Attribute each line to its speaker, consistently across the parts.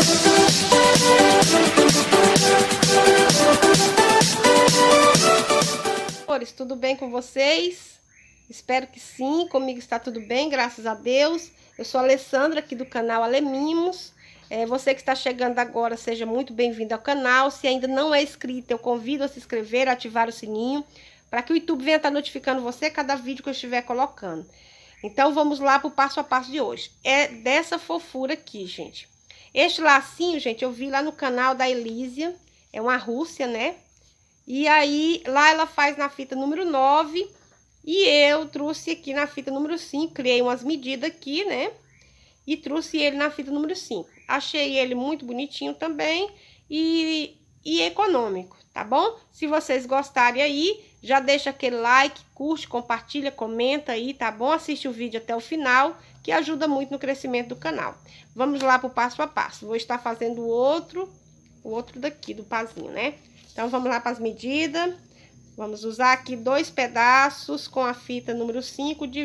Speaker 1: Tudo bem com vocês? Espero que sim, comigo está tudo bem, graças a Deus. Eu sou a Alessandra, aqui do canal Ale Mimos. Você que está chegando agora, seja muito bem-vindo ao canal. Se ainda não é inscrito, eu convido a se inscrever, a ativar o sininho, para que o YouTube venha estar notificando você a cada vídeo que eu estiver colocando. Então, vamos lá para o passo a passo de hoje. É dessa fofura aqui, gente. Este lacinho, gente, eu vi lá no canal da Elísia, é uma Rússia, né? E aí, lá ela faz na fita número 9 e eu trouxe aqui na fita número 5, criei umas medidas aqui, né? E trouxe ele na fita número 5. Achei ele muito bonitinho também e econômico, tá bom? Se vocês gostarem aí, já deixa aquele like, curte, compartilha, comenta aí, tá bom? Assiste o vídeo até o final, que ajuda muito no crescimento do canal. Vamos lá pro passo a passo. Vou estar fazendo o outro daqui do pazinho, né? Então, vamos lá para as medidas. Vamos usar aqui 2 pedaços com a fita número 5 de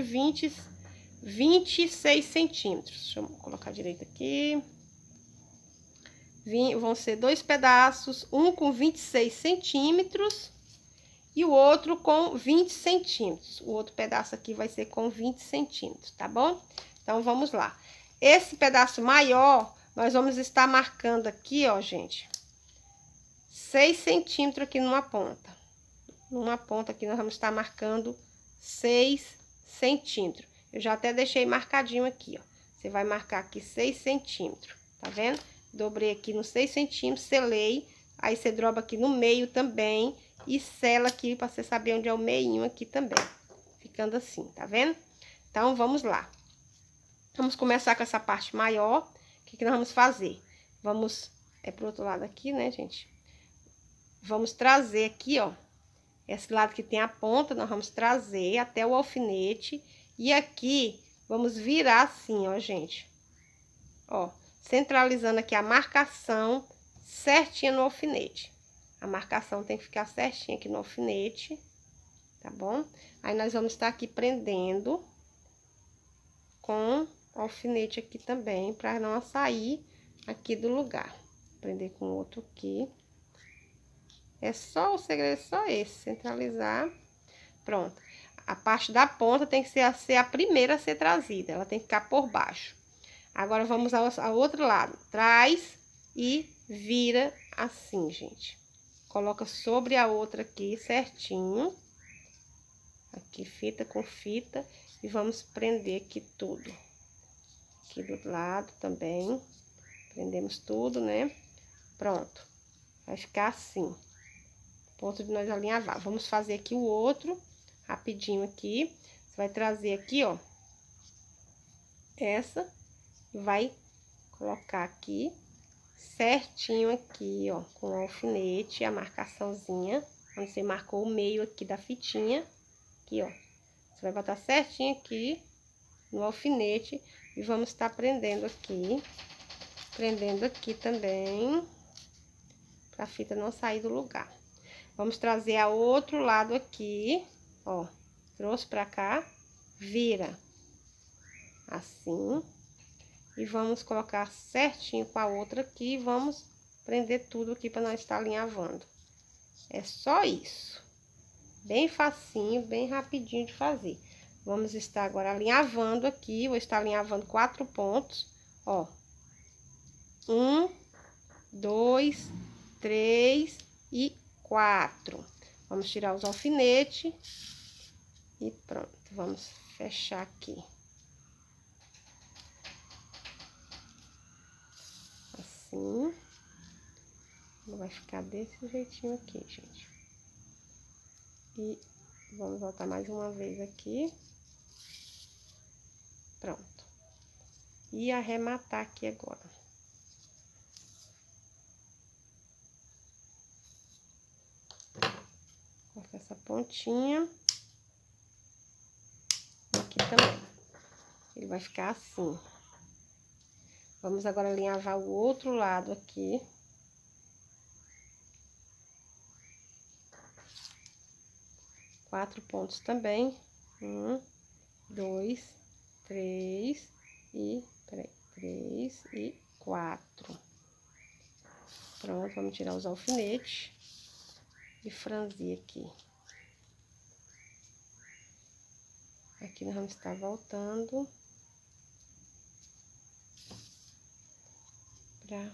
Speaker 1: 26 centímetros. Deixa eu colocar direito aqui. Vão ser 2 pedaços, um com 26 centímetros e o outro com 20 centímetros. O outro pedaço aqui vai ser com 20 centímetros, tá bom? Então, vamos lá. Esse pedaço maior, nós vamos estar marcando aqui, ó, gente, 6 centímetros aqui numa ponta. Numa ponta aqui nós vamos estar marcando 6 centímetros. Eu já até deixei marcadinho aqui, ó. Você vai marcar aqui 6 centímetros, tá vendo? Dobrei aqui nos 6 centímetros, selei. Aí você dobra aqui no meio também e sela aqui pra você saber onde é o meinho aqui também. Ficando assim, tá vendo? Então, vamos lá. Vamos começar com essa parte maior. O que nós vamos fazer? Vamos, pro outro lado aqui, né, gente? Vamos trazer aqui, ó, esse lado que tem a ponta, nós vamos trazer até o alfinete. E aqui, vamos virar assim, ó, gente. Ó, centralizando aqui a marcação certinha no alfinete. A marcação tem que ficar certinha aqui no alfinete, tá bom? Aí, nós vamos estar aqui prendendo com o alfinete aqui também, pra não sair aqui do lugar. Prender com o outro aqui. É só, o segredo é só esse, centralizar. Pronto. A parte da ponta tem que ser a primeira a ser trazida, ela tem que ficar por baixo. Agora, vamos ao outro lado. Traz e vira assim, gente. Coloca sobre a outra aqui, certinho. Aqui, fita com fita. E vamos prender aqui tudo. Aqui do lado também. Prendemos tudo, né? Pronto. Vai ficar assim. Ponto de nós alinhavar. Vamos fazer aqui o outro, rapidinho aqui. Você vai trazer aqui, ó, essa, e vai colocar aqui, certinho aqui, ó, com o alfinete, a marcaçãozinha, onde você marcou o meio aqui da fitinha, aqui, ó. Você vai botar certinho aqui, no alfinete, e vamos estar prendendo aqui também, pra fita não sair do lugar. Vamos trazer a outro lado aqui, ó, trouxe pra cá, vira, assim, e vamos colocar certinho com a outra aqui, e vamos prender tudo aqui pra nós estar alinhavando. É só isso, bem facinho, bem rapidinho de fazer. Vamos estar agora alinhavando aqui, vou estar alinhavando 4 pontos, ó, 1, 2, 3 e 4. Vamos tirar os alfinetes e pronto. Vamos fechar aqui. Assim. Vai ficar desse jeitinho aqui, gente. E vamos voltar mais uma vez aqui. Pronto. E arrematar aqui agora. Colocar essa pontinha. Aqui também. Ele vai ficar assim. Vamos agora alinhavar o outro lado aqui. Quatro pontos também. 1, 2, 3 e 4. Pronto, vamos tirar os alfinetes e franzir aqui. Aqui nós vamos estar voltando pra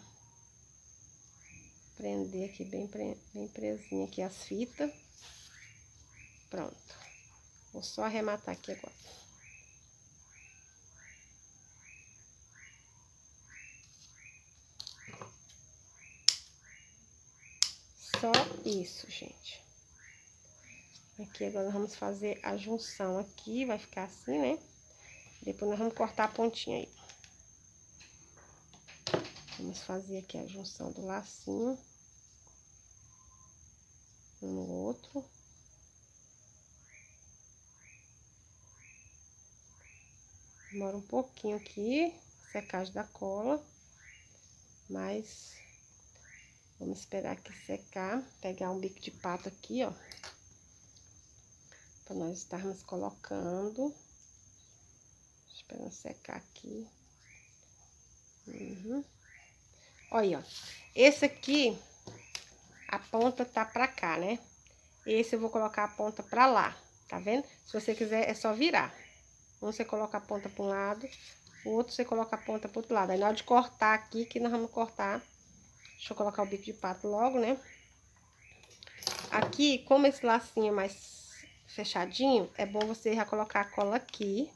Speaker 1: prender aqui bem presinha aqui as fitas. Pronto. Vou só arrematar aqui agora. Só isso, gente. Aqui agora nós vamos fazer a junção aqui, vai ficar assim, né? Depois nós vamos cortar a pontinha aí. Vamos fazer aqui a junção do lacinho. Um no outro. Demora um pouquinho aqui, a secagem da cola, mas vamos esperar aqui secar, pegar um bico de pato aqui, ó, para nós estarmos colocando. Esperando secar aqui. Olha, ó, esse aqui, a ponta tá pra cá, né? Esse eu vou colocar a ponta pra lá, tá vendo? Se você quiser, é só virar. Um você coloca a ponta para um lado, o outro você coloca a ponta para o outro lado. Aí na hora de cortar aqui, que nós vamos cortar, deixa eu colocar o bico de pato logo, né? Aqui, como esse lacinho é mais fechadinho, é bom você já colocar a cola aqui.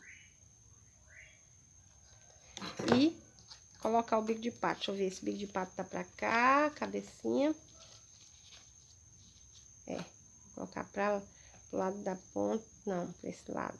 Speaker 1: E colocar o bico de pato. Deixa eu ver, esse bico de pato tá pra cá, cabecinha. É, vou colocar pro lado da ponta, não, pra esse lado.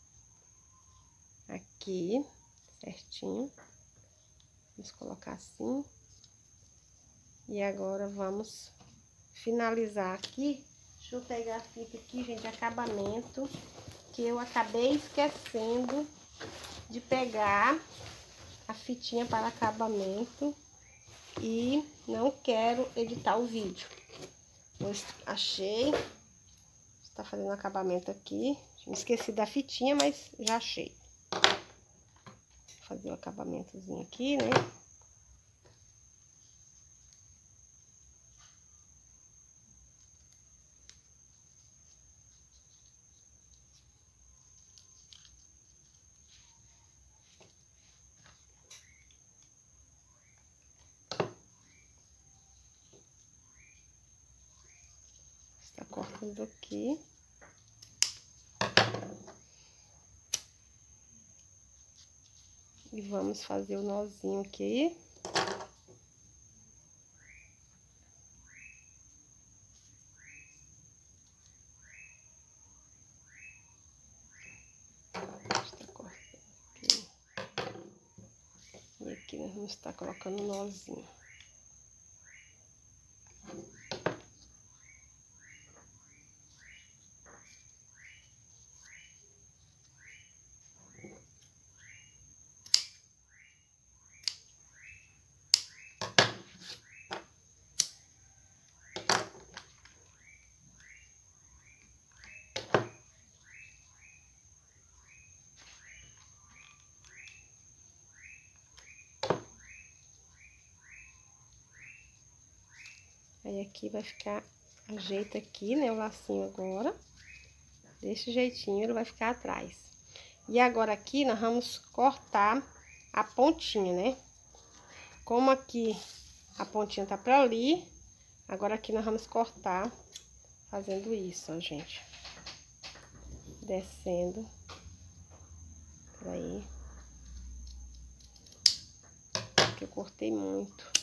Speaker 1: Aqui, certinho. Vamos colocar assim. E agora vamos finalizar aqui. Deixa eu pegar a fita aqui, gente, acabamento, que eu acabei esquecendo de pegar a fitinha para acabamento e não quero editar o vídeo. Eu achei, está fazendo acabamento aqui. Me esqueci da fitinha, mas já achei. Vou fazer o acabamentozinho aqui, né? Está cortando aqui. E vamos fazer o nozinho aqui. Está cortando aqui. E aqui nós vamos estar colocando o nozinho. Aí aqui vai ficar, ajeita aqui, né, o lacinho agora. Desse jeitinho ele vai ficar atrás. E agora aqui nós vamos cortar a pontinha, né? Como aqui a pontinha tá pra ali, agora aqui nós vamos cortar fazendo isso, ó, gente. Descendo. Peraí. Porque eu cortei muito.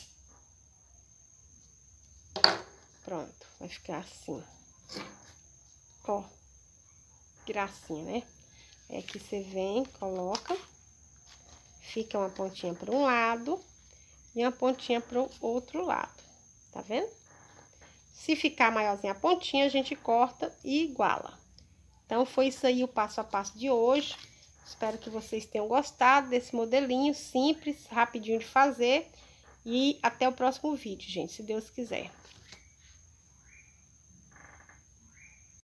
Speaker 1: Pronto, vai ficar assim. Ó, gracinha, né? Aí aqui você vem, coloca. Fica uma pontinha para um lado e uma pontinha para o outro lado. Tá vendo? Se ficar maiorzinha a pontinha, a gente corta e iguala. Então, foi isso aí o passo a passo de hoje. Espero que vocês tenham gostado desse modelinho simples, rapidinho de fazer. E até o próximo vídeo, gente, se Deus quiser.